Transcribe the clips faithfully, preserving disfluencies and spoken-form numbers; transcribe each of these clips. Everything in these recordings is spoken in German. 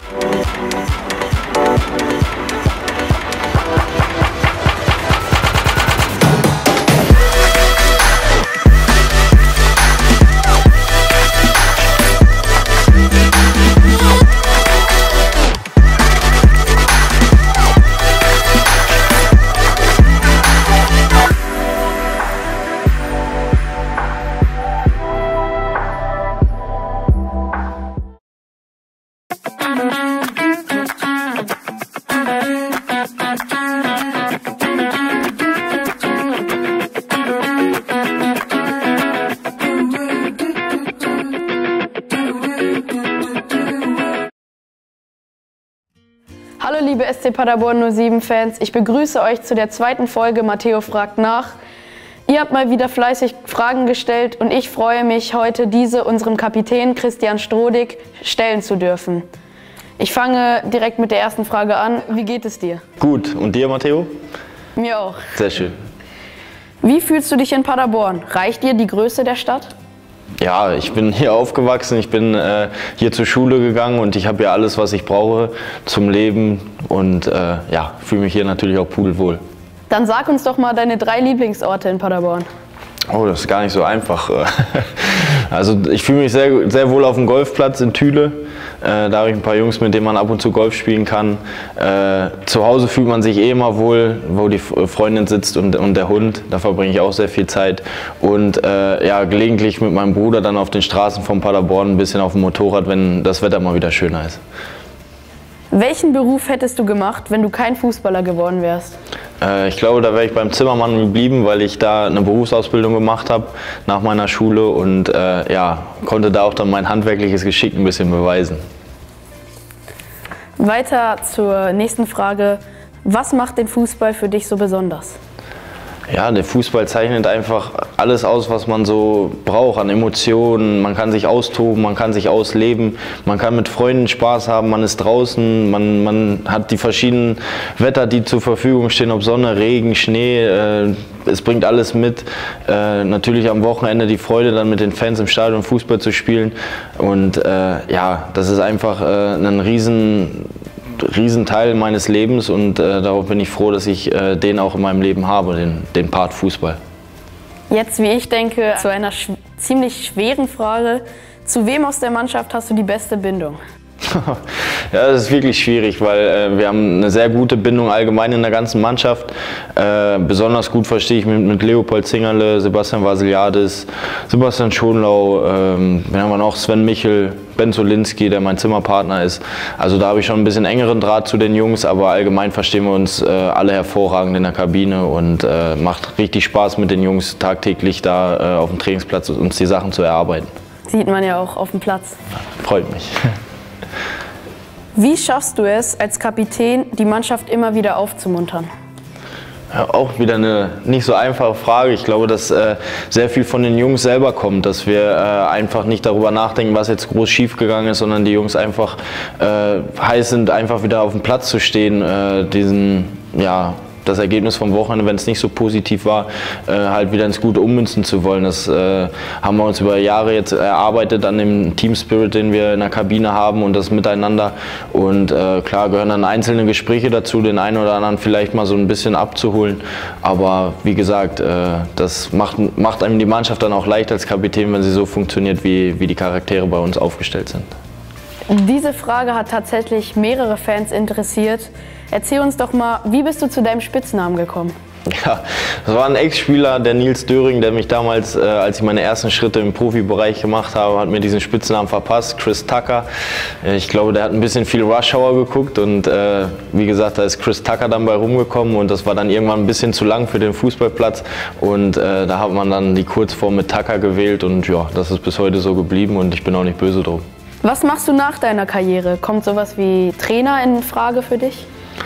Hallo liebe S C Paderborn null sieben Fans, ich begrüße euch zu der zweiten Folge Matteo fragt nach. Ihr habt mal wieder fleißig Fragen gestellt und ich freue mich, heute diese unserem Kapitän Christian Strodig stellen zu dürfen. Ich fange direkt mit der ersten Frage an. Wie geht es dir? Gut. Und dir, Matteo? Mir auch. Sehr schön. Wie fühlst du dich in Paderborn? Reicht dir die Größe der Stadt? Ja, ich bin hier aufgewachsen, ich bin äh, hier zur Schule gegangen und ich habe hier alles, was ich brauche zum Leben und äh, ja, fühle mich hier natürlich auch pudelwohl. Dann sag uns doch mal deine drei Lieblingsorte in Paderborn. Oh, das ist gar nicht so einfach. Also ich fühle mich sehr, sehr wohl auf dem Golfplatz in Thüle. Äh, da habe ich ein paar Jungs, mit denen man ab und zu Golf spielen kann. Äh, zu Hause fühlt man sich eh immer wohl, wo die Freundin sitzt und, und der Hund. Da verbringe ich auch sehr viel Zeit. Und äh, ja, gelegentlich mit meinem Bruder dann auf den Straßen von Paderborn ein bisschen auf dem Motorrad, wenn das Wetter mal wieder schöner ist. Welchen Beruf hättest du gemacht, wenn du kein Fußballer geworden wärst? Äh, ich glaube, da wäre ich beim Zimmermann geblieben, weil ich da eine Berufsausbildung gemacht habe nach meiner Schule und äh, ja, konnte da auch dann mein handwerkliches Geschick ein bisschen beweisen. Weiter zur nächsten Frage. Was macht den Fußball für dich so besonders? Ja, der Fußball zeichnet einfach alles aus, was man so braucht an Emotionen. Man kann sich austoben, man kann sich ausleben, man kann mit Freunden Spaß haben, man ist draußen, man, man hat die verschiedenen Wetter, die zur Verfügung stehen, ob Sonne, Regen, Schnee, äh, es bringt alles mit. Äh, natürlich am Wochenende die Freude, dann mit den Fans im Stadion Fußball zu spielen. Und äh, ja, das ist einfach äh, ein riesen... Riesenteil meines Lebens und äh, darauf bin ich froh, dass ich äh, den auch in meinem Leben habe, den, den Part Fußball. Jetzt, wie ich denke, zu einer sch ziemlich schweren Frage. Zu wem aus der Mannschaft hast du die beste Bindung? Ja, das ist wirklich schwierig, weil äh, wir haben eine sehr gute Bindung allgemein in der ganzen Mannschaft. Äh, besonders gut verstehe ich mit, mit Leopold Zingerle, Sebastian Vasiliadis, Sebastian Schonlau, ähm, wir haben auch Sven Michel, Ben Zolinski, der mein Zimmerpartner ist. Also da habe ich schon ein bisschen engeren Draht zu den Jungs, aber allgemein verstehen wir uns äh, alle hervorragend in der Kabine und äh, macht richtig Spaß mit den Jungs tagtäglich da äh, auf dem Trainingsplatz uns die Sachen zu erarbeiten. Sieht man ja auch auf dem Platz. Freut mich. Wie schaffst du es, als Kapitän die Mannschaft immer wieder aufzumuntern? Ja, auch wieder eine nicht so einfache Frage. Ich glaube, dass äh, sehr viel von den Jungs selber kommt, dass wir äh, einfach nicht darüber nachdenken, was jetzt groß schief gegangen ist, sondern die Jungs einfach äh, heiß sind, einfach wieder auf dem Platz zu stehen, äh, diesen, ja, das Ergebnis vom Wochenende, wenn es nicht so positiv war, äh, halt wieder ins Gute ummünzen zu wollen. Das äh, haben wir uns über Jahre jetzt erarbeitet an dem Team Spirit, den wir in der Kabine haben und das Miteinander. Und äh, klar gehören dann einzelne Gespräche dazu, den einen oder anderen vielleicht mal so ein bisschen abzuholen. Aber wie gesagt, äh, das macht, macht einem die Mannschaft dann auch leicht als Kapitän, wenn sie so funktioniert, wie, wie die Charaktere bei uns aufgestellt sind. Diese Frage hat tatsächlich mehrere Fans interessiert. Erzähl uns doch mal, wie bist du zu deinem Spitznamen gekommen? Ja, das war ein Ex-Spieler, der Nils Döring, der mich damals, äh, als ich meine ersten Schritte im Profibereich gemacht habe, hat mir diesen Spitznamen verpasst, Chris Tucker. Ich glaube, der hat ein bisschen viel Rush Hour geguckt und äh, wie gesagt, da ist Chris Tucker dann bei rumgekommen und das war dann irgendwann ein bisschen zu lang für den Fußballplatz und äh, da hat man dann die Kurzform mit Tucker gewählt und ja, das ist bis heute so geblieben und ich bin auch nicht böse drum. Was machst du nach deiner Karriere? Kommt sowas wie Trainer in Frage für dich?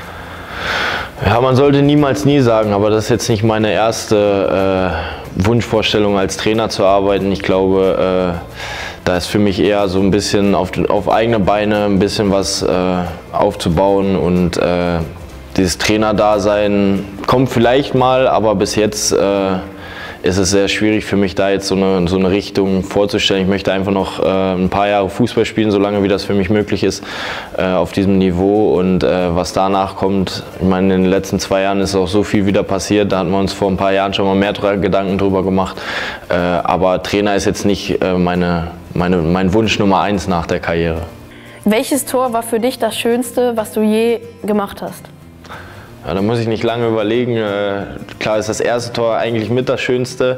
Ja, man sollte niemals nie sagen, aber das ist jetzt nicht meine erste äh, Wunschvorstellung, als Trainer zu arbeiten. Ich glaube, äh, da ist für mich eher so ein bisschen auf, auf eigene Beine ein bisschen was äh, aufzubauen und äh, dieses Trainerdasein kommt vielleicht mal, aber bis jetzt äh, ist es sehr schwierig für mich, da jetzt so eine, so eine Richtung vorzustellen. Ich möchte einfach noch äh, ein paar Jahre Fußball spielen, solange wie das für mich möglich ist, äh, auf diesem Niveau. Und äh, was danach kommt, ich meine, in den letzten zwei Jahren ist auch so viel wieder passiert. Da hatten wir uns vor ein paar Jahren schon mal mehr Gedanken drüber gemacht. Äh, aber Trainer ist jetzt nicht äh, meine, meine, mein Wunsch Nummer eins nach der Karriere. Welches Tor war für dich das Schönste, was du je gemacht hast? Ja, da muss ich nicht lange überlegen. Äh, klar ist das erste Tor eigentlich mit das Schönste,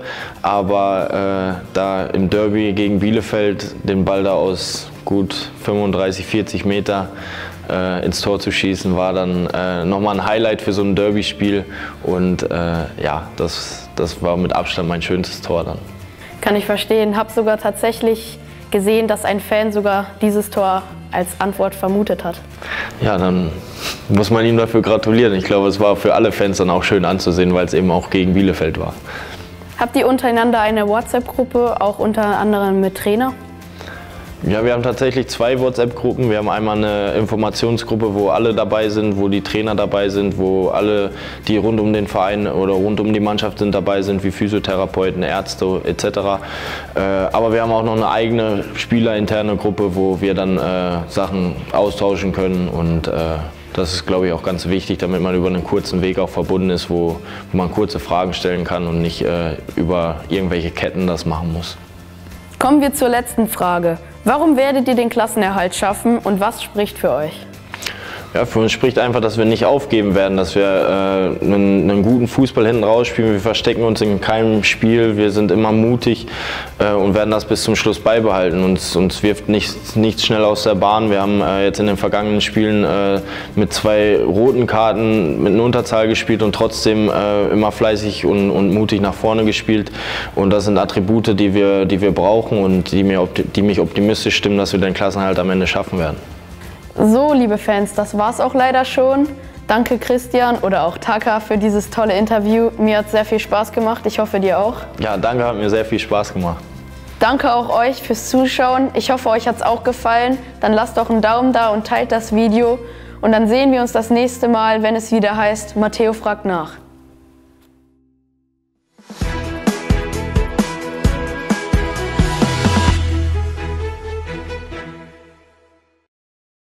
aber äh, da im Derby gegen Bielefeld den Ball da aus gut fünfunddreißig, vierzig Meter äh, ins Tor zu schießen, war dann äh, nochmal ein Highlight für so ein Derby-Spiel. Und äh, ja, das, das war mit Abstand mein schönstes Tor dann. Kann ich verstehen. Habe sogar tatsächlich gesehen, dass ein Fan sogar dieses Tor als Antwort vermutet hat. Ja, dann muss man ihm dafür gratulieren. Ich glaube, es war für alle Fans dann auch schön anzusehen, weil es eben auch gegen Bielefeld war. Habt ihr untereinander eine WhatsApp-Gruppe, auch unter anderem mit Trainer? Ja, wir haben tatsächlich zwei WhatsApp-Gruppen. Wir haben einmal eine Informationsgruppe, wo alle dabei sind, wo die Trainer dabei sind, wo alle, die rund um den Verein oder rund um die Mannschaft sind, dabei sind, wie Physiotherapeuten, Ärzte et cetera. Äh, aber wir haben auch noch eine eigene spielerinterne Gruppe, wo wir dann äh, Sachen austauschen können. Und äh, das ist, glaube ich, auch ganz wichtig, damit man über einen kurzen Weg auch verbunden ist, wo, wo man kurze Fragen stellen kann und nicht äh, über irgendwelche Ketten das machen muss. Kommen wir zur letzten Frage. Warum werdet ihr den Klassenerhalt schaffen und was spricht für euch? Ja, für uns spricht einfach, dass wir nicht aufgeben werden, dass wir äh, einen, einen guten Fußball hinten rausspielen. Wir verstecken uns in keinem Spiel, wir sind immer mutig äh, und werden das bis zum Schluss beibehalten. Uns, uns wirft nichts, nichts schnell aus der Bahn. Wir haben äh, jetzt in den vergangenen Spielen äh, mit zwei roten Karten mit einer Unterzahl gespielt und trotzdem äh, immer fleißig und, und mutig nach vorne gespielt. Und das sind Attribute, die wir, die wir brauchen und die, mir, die mich optimistisch stimmen, dass wir den Klassenerhalt am Ende schaffen werden. So, liebe Fans, das war's auch leider schon. Danke Christian oder auch Taka für dieses tolle Interview. Mir hat sehr viel Spaß gemacht. Ich hoffe, dir auch. Ja, danke, hat mir sehr viel Spaß gemacht. Danke auch euch fürs Zuschauen. Ich hoffe, euch hat's auch gefallen. Dann lasst doch einen Daumen da und teilt das Video. Und dann sehen wir uns das nächste Mal, wenn es wieder heißt, Matteo fragt nach.